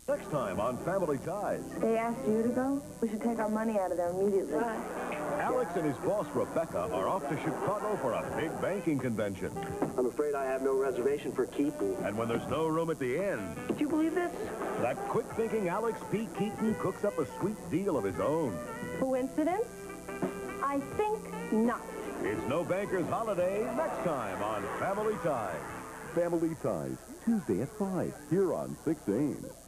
Next time on Family Ties. They asked you to go? We should take our money out of there immediately. Alex and his boss, Rebecca, are off to Chicago for a big banking convention. I'm afraid I have no reservation for Keaton. And when there's no room at the inn, Did you believe this? that quick-thinking Alex P. Keaton cooks up a sweet deal of his own. Coincidence? I think not. It's no banker's holiday next time on Family Ties. Family Ties, Tuesday at 5, here on 6 Ames.